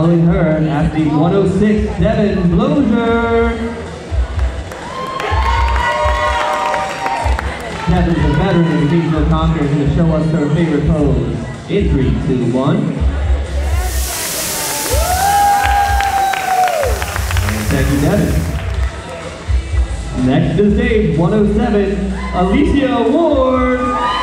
Following her, athlete 106, Devin, Bloeser. Devin's a veteran of the Physique The Conquer, is going to show us her favorite pose. In 3, 2, 1. And thank you, Devin. Next to the stage, 107, Alicia Ward.